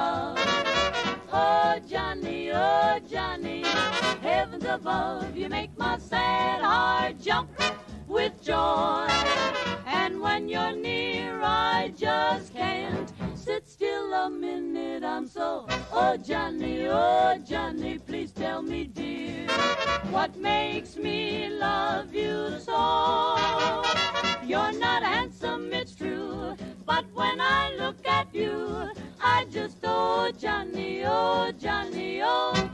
love. Oh Johnny, heavens above, you make my sad heart jump with joy. And when you're near, I just can't sit still a minute. I'm so, oh Johnny, please tell me, dear, what makes me love you so? You're not handsome, it's true, but when I look at you, I just, oh Johnny, oh